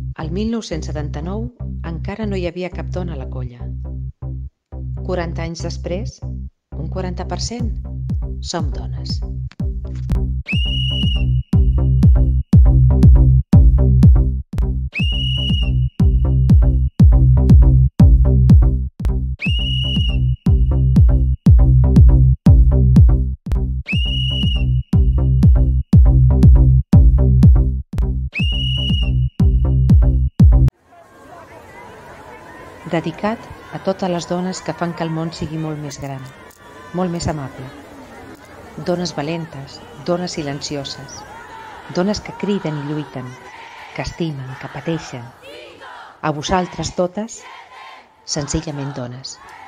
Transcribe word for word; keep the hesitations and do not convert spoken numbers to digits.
El mil nou-cents setanta-nou encara no hi havia cap dona a la colla. quaranta anys després, un quaranta per cent som dones. Dedicat a totes les dones que fan que el món sigui molt més gran, molt més amable. Dones valentes, dones silencioses, dones que criden i lluiten, que estimen, que pateixen. A vosaltres totes, senzillament dones.